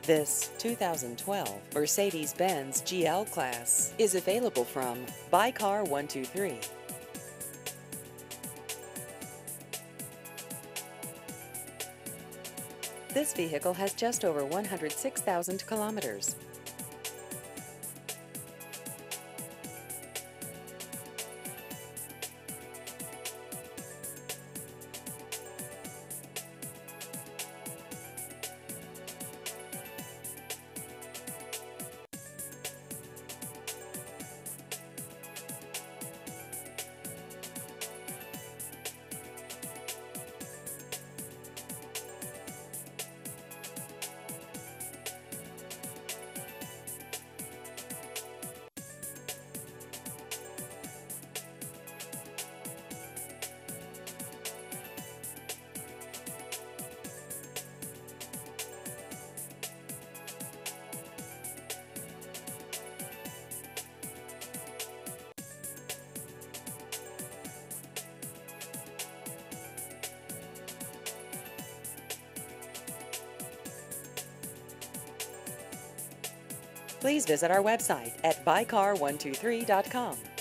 This 2012 Mercedes-Benz GL Class is available from Buy Car 123. This vehicle has just over 106,000 kilometers. Please visit our website at buycar123.com.